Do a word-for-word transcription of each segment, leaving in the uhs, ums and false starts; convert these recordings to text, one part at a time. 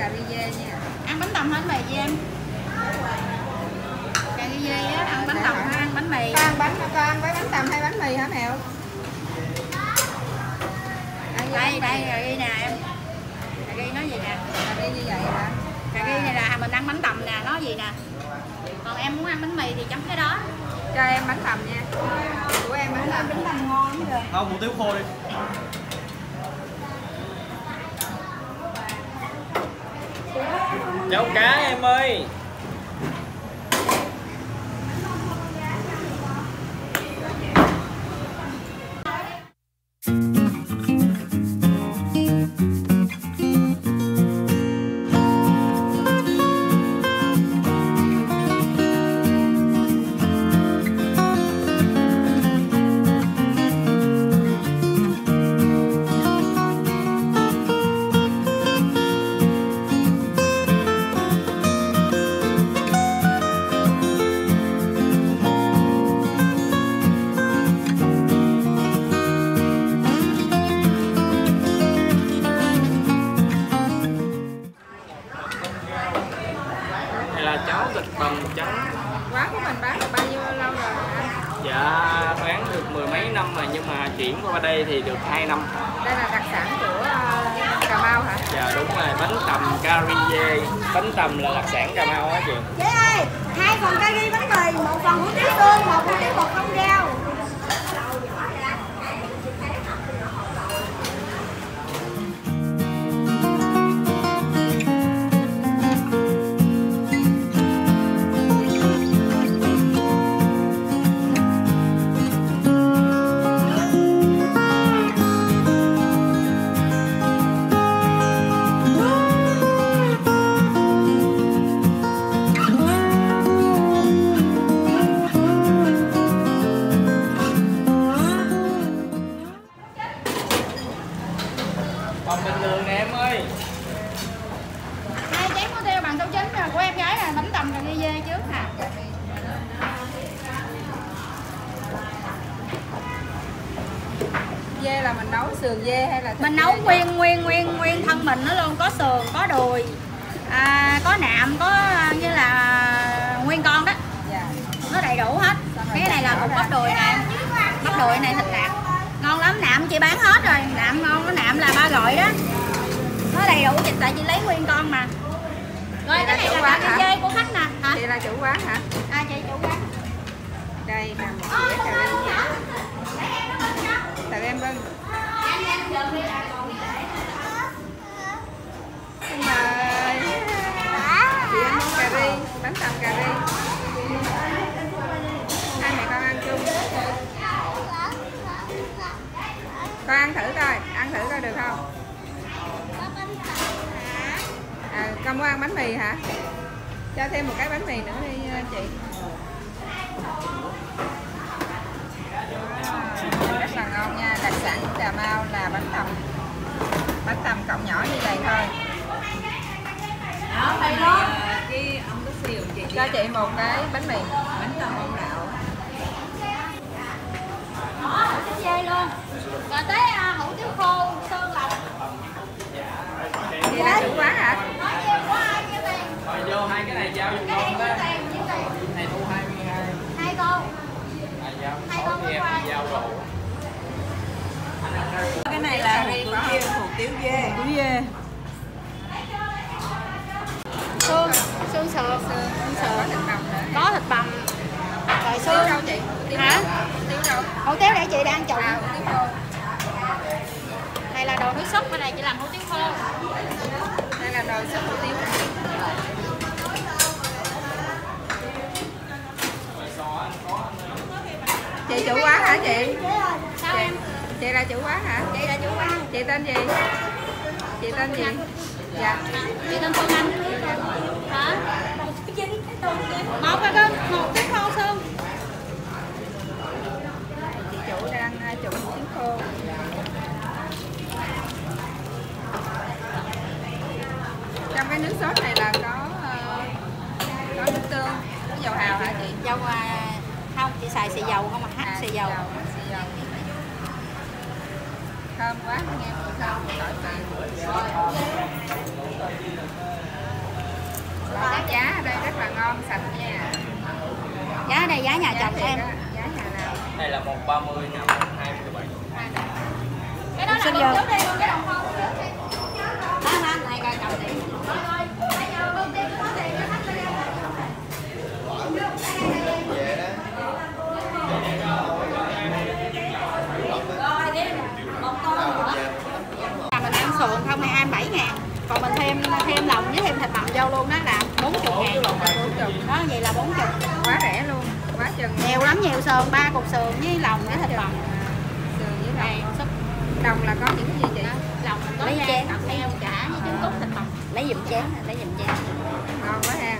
cà ri dê nha. Ăn bánh tằm hết mì với em. Cà ri dê á, ăn bánh tằm hay ăn bánh mì? Con ăn bánh, con ăn với bánh tằm hay bánh mì hả Mèo? Đây, đây, cà ri nè em. Cà ri nói gì nè? Cà ri như vậy hả? Cà ri này là mình ăn bánh tằm nè, nói gì nè? Còn em muốn ăn bánh mì thì chấm cái đó. Cho em bánh tằm nha. Của em bánh tằm, bánh tằm ngon rồi. Không, hủ tiếu khô đi. Cháo cá em ơi. Cháo thịt bằm trắng. Quán của mình bán được bao nhiêu lâu rồi anh? Dạ bán được mười mấy năm rồi nhưng mà chuyển qua đây thì được hai năm. Đây là đặc sản của uh, Cà Mau hả? Dạ đúng rồi, bánh tằm cà ri dê. Bánh tằm là đặc sản Cà Mau á chị. Chị ơi, hai phần cà ri bánh mì, một phần hủ tiếu xương, một hủ tiếu bột không rau. Còn bình thường nè em ơi. Hai chén hủ tiếu bằng tô chính của em gái là bánh tằm cà ri dê trước nè. Dê là mình nấu sườn dê hay là Mình nấu nguyên nguyên nguyên nguyên thân mình nó luôn, có sườn, có đùi, à, có nạm, có như là nguyên con đó. Dạ. Nó đầy đủ hết. Cái này là cục bắp đùi nè, bắp đùi này thịt nạc ngon lắm. Nạm chị bán hết rồi, nạm ngon, nó nạm là ba gọi đó, nó đầy đủ chị, tại chị lấy nguyên con mà. Rồi cái này là cà ri dê của khách nè. Hả? Chị là chủ quán hả? À, chị chủ quán. Đây là một dĩa cà ri nha. Tặng em Vân. Xin mời. Chị ăn món cà ri, bánh tằm cà ri. Hai mẹ con ăn chung. Con ăn thử coi, ăn thử coi được không? À, con muốn ăn bánh mì hả? Cho thêm một cái bánh mì nữa đi chị. Rất là ngon nha, đặc sản của Cà Mau là bánh tằm. Bánh tằm cọng nhỏ như vậy thôi. Đó, đây đó. Cái ông có siêu chị. Cho chị một cái bánh mì, bánh tằm bông đậu. Đó, hủ tiếu dê luôn. Rồi tới uh, hủ tiếu khô xương lọc. Chị là chủ quán hả? Nói nhiêu của ai nhiêu tiền? Rồi vô hai cái này giao giùm Cái này con nhiêu đó. tiền, nhiêu tiền? Này thu hai mươi hai. Hai cô. À, giao Hai con em giao rồi. Cái này là hủ tiếu, hủ tiếu dê. Hủ tiếu dê. Xương, xương sườn, xương sườn. Có thịt bằm. Rồi xương đâu chị? hả? Hủ tiếu đâu? Hủ tiếu để chị đang trụng. À, hủ tiếu khô. Này là đồ nước súp, cái này chị làm hủ tiếu khô. Đây là nồi súp hủ tiếu. Chị chủ quán hả chị? Sao chị, em? chị là chủ quán hả? Chị là chủ quán. Chị tên gì? Chị tên gì? Dạ. Chị tên Phương Anh. Hả? Một cái cơm, một cái khô xương. Chị chủ đang trụng hủ tiếu khô. Trong cái nước sốt này là có uh, có nước tương, có dầu hào hả chị? Dầu à, không, chị xài xì dầu không mà hát À, xì dầu. xì dầu. Thơm quá, nghe mùi thơm mùi tỏi tươi. Giá giá ở đây rất là ngon, sạch nha. Giá ở đây giá nhà chồng em. Giá nhà nào? Này là một ba mươi nè, một hai mươi bảy. Cái đó là bông trước đi, cái đồng hồ trước đi. Đó hả? Này coi cầm đi. Mình ăn sườn không hay ăn bảy ngàn. Còn mình thêm thêm lòng với thêm thịt bằm vô luôn đó là bốn mươi ngàn. Đó vậy là bốn mươi. Quá rẻ luôn, quá chừng. Nhiều lắm, nhiều sườn, ba cục sườn với lòng với thịt bằm. Sườn với Này, lòng. súp. Đồng là có những cái gì chị? Lòng có Lấy gan, chén. thịt heo, chả với trứng cút thịt bằm. Lấy giùm chén, lấy giùm chén. Ngon quá ha.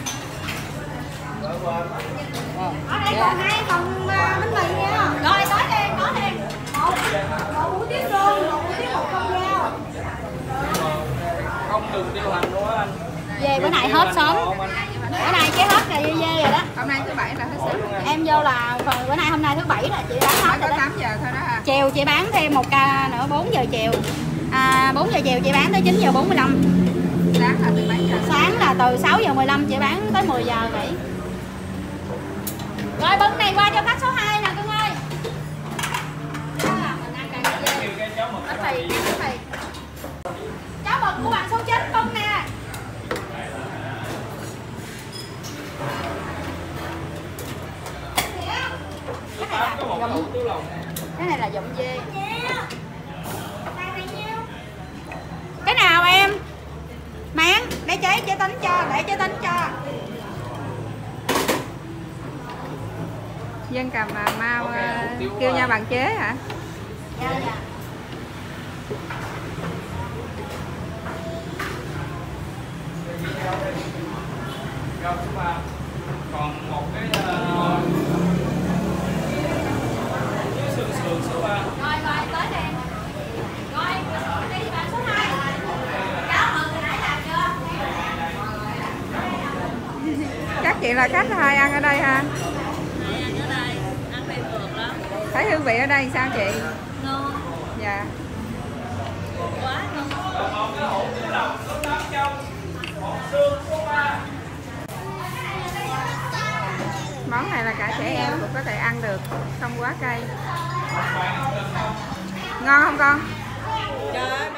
Ở đây còn hai phần bánh mì nha. Rồi, nói đi, nói đi. Một, một hủ tiếu xương, một hủ tiếu bột không dao. Không đường tiêu hành luôn á anh. Về bữa nay hết sớm. Bữa nay chế hết rồi, dê rồi đó. Hôm nay thứ bảy là hết sớm. Em vô là bữa nay hôm nay thứ bảy là chị bán hết Mới rồi có đó. tám giờ thôi đó ha. Chiều chị bán thêm một ca nữa bốn giờ chiều. À, bốn giờ chiều chị bán tới chín giờ bốn mươi lăm. Sáng là từ mấy giờ? Sáng là từ sáu giờ mười lăm chị bán tới mười giờ nghỉ. Rồi bưng này qua cho khách số hai nè cưng ơi. Đó là mình ăn cà dê. Bánh mì, bánh mì. Cháo mực của bạn số chín bưng nè. Cái này là giọng dê. Cái nào em? Máng, để chế chế tính cho, để chế tính cho. Dân Cà Mau uh, kêu nhau bằng chế hả? Dạ dạ. Còn một cái sườn sườn số ba. Rồi rồi tới nè. Rồi, đi bạn số hai. Cháo mực hồi nãy làm chưa? Các chị là khách hay ăn ở đây ha? Ăn ở đây, ăn quen thuộc lắm. Thấy hương vị ở đây sao chị? Ngon, Dạ. quá ngon. Món này là cả trẻ em cũng có thể ăn được, không quá cay. Ngon không con? Trời ơi,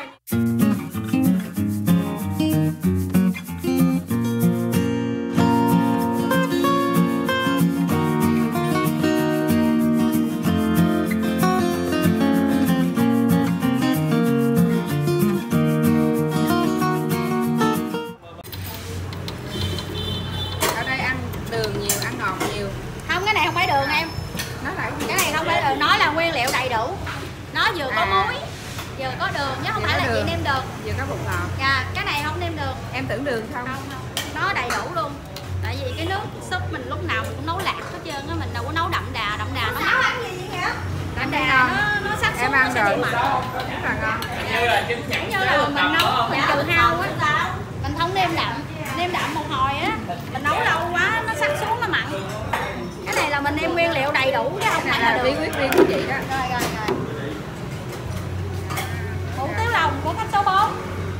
Ở đây ăn đường nhiều, ăn ngọt nhiều. Không, cái này không phải đường em. Nó là cái gì? Cái này không phải đường, nó là nguyên liệu đầy đủ. Nó vừa có À. muối, vừa có đường, chứ không Vừa phải có là chị đường. nêm đường. Vừa có bột ngọt. Dạ, cái này không nêm đường. Em tưởng đường không? Không, không. Nó đầy đủ luôn. Tại vì cái nước súp mình lúc nào mình cũng nấu lạc hết trơn á, mình đâu có nấu đậm đà, đậm đà nó mặn. Ăn gì vậy hả? Đậm thấy đà ngon. nó nó sắc Em xuống nó ăn sẽ rồi. bị mặn. Rất là ngon. Như là chín nhẫn Như là mình nấu, mình trừ hao á, mình không nêm đậm, nêm đậm một hồi á, mình nấu lâu quá nó sắc xuống nó mặn. Cái này là mình nêm nguyên liệu đầy đủ chứ không Cái phải này là là bí đường. quyết riêng của chị đó. Rồi rồi rồi. Hủ tiếu lòng của khách số bốn.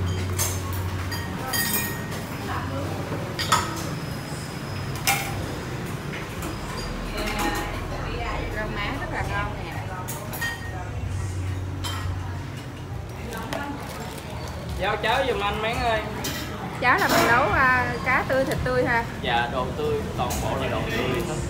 Rau má rất là ngon nè. Giao cháo giùm anh Mén ơi. Cháo là mình nấu à, cá tươi, thịt tươi ha. Dạ đồ tươi, toàn bộ là đồ tươi hết.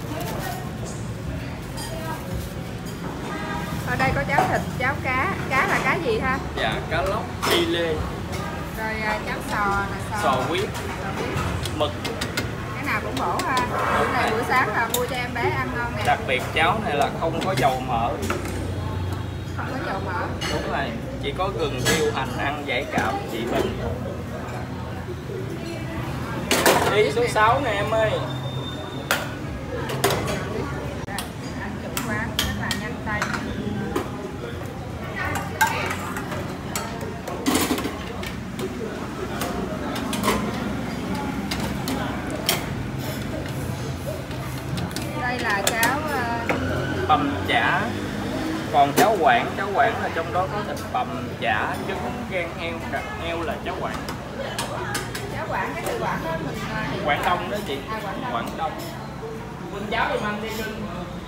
Ở đây có cháo thịt, cháo cá. Cá là cá gì ha? Dạ cá lóc, chi lê, Rồi à, cháo sò là sò. sò huyết, mực. Cái nào cũng bổ ha. Cái này buổi sáng là mua cho em bé ăn ngon nè. Đặc biệt cháo này là không có dầu mỡ. Không có dầu mỡ. Đúng rồi, chỉ có gừng, tiêu, hành ăn giải cảm, trị bệnh. Đi số sáu nè em ơi. Ăn chủ quán rất là nhanh tay. Đây là cháo uh, Bằm chả, Còn cháo Quảng, cháo Quảng là trong đó có thịt bằm, chả, trứng, gan heo, thịt heo là cháo Quảng. Cháo Quảng, cái từ Quảng đó mình à, hiểu Quảng là- Đông đó chị. À, Quảng Đông. Quảng Đông. Quỳnh cháo giùm anh đi Trinh.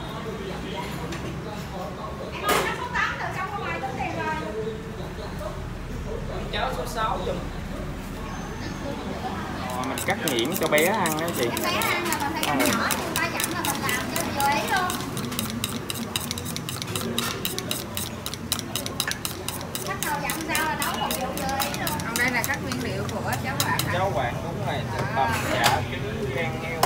Quỳnh cháo số sáu giùm. Rồi mình cắt nhuyễn cho bé ăn đó chị. Em bé ăn là mình phải cắt nhỏ nhưng ba dặn là mình làm cho vừa ý luôn. Bắt đầu dặn sao là nấu một vụ vừa ý luôn. Còn đây là các nguyên liệu của cháo Quảng hả? Cháo Quảng đúng rồi, thịt bằm, chả, trứng, gan heo.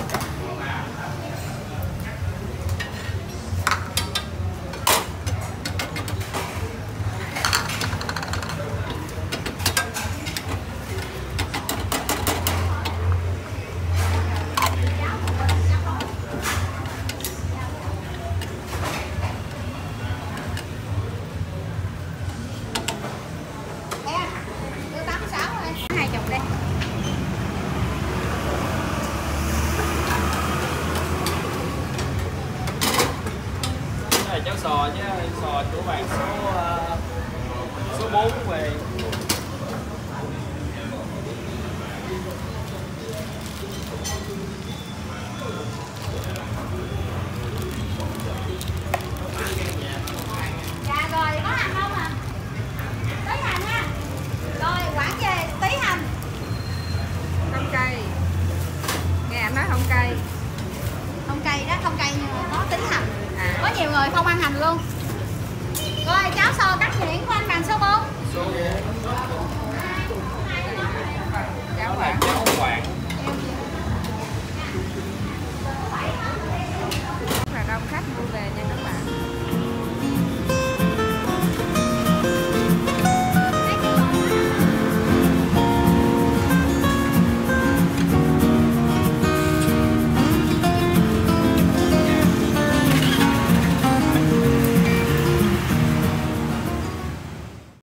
Em, đưa tám mươi sáu thôi. Hai chục đi. Cái này cháo sò chứ, sò của bạn số uh, số bốn về. Dạ rồi, có hành không ạ? Tí hành ha. Rồi, Quảng về tí hành. Không cay. Nghe anh nói không cay. Không cay đó, không cay nhưng mà có tí hành. À. Có nhiều người không ăn hành luôn. Rồi, cháo sò cắt nhuyễn của anh bằng số bốn. Số bốn. Cháo Đó là Quảng. cháo